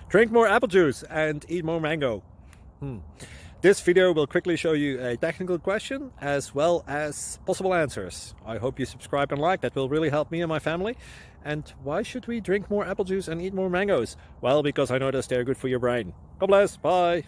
Drink more apple juice and eat more mango. This video will quickly show you a technical question as well as possible answers. I hope you subscribe and like, that will really help me and my family. And why should we drink more apple juice and eat more mangoes? Well, because I noticed they're good for your brain. God bless, bye!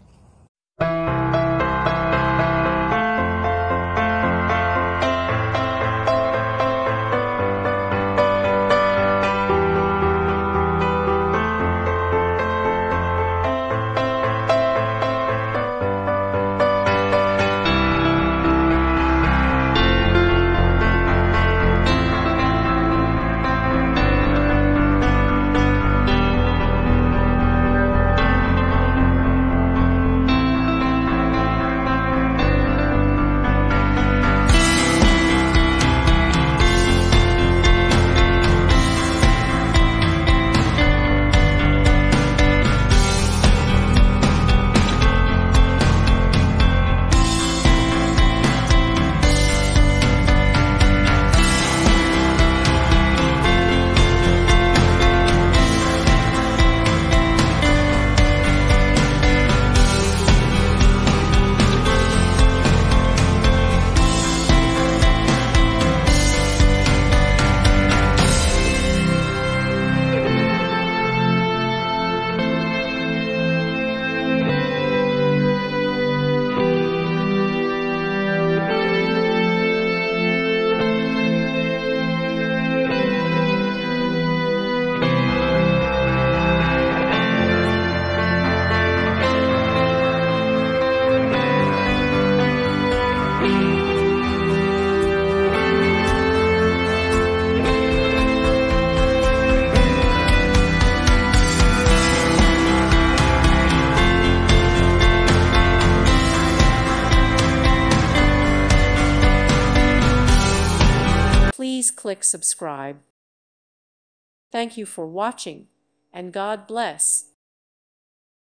Please click subscribe. Thank you for watching, and God bless.